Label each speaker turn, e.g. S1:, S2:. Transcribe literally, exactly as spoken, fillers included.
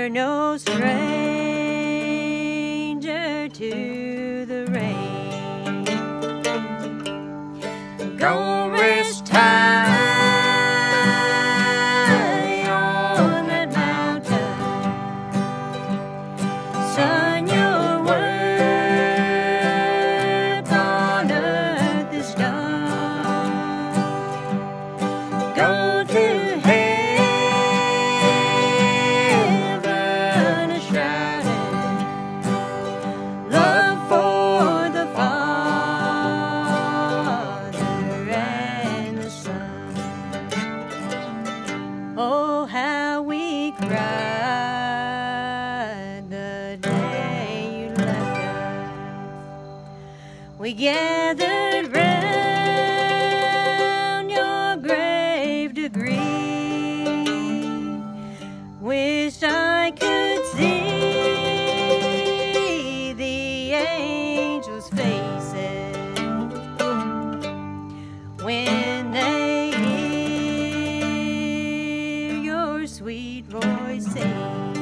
S1: We're no stranger to the rain. Go rest high on that mountain. Son, your work on earth is done. Go to heaven a shouting love for the Father and the Son. Oh, how we cried the day you left us. We gathered round your grave to grieve. Wished I could see the angels' faces when they hear your sweet voice sing.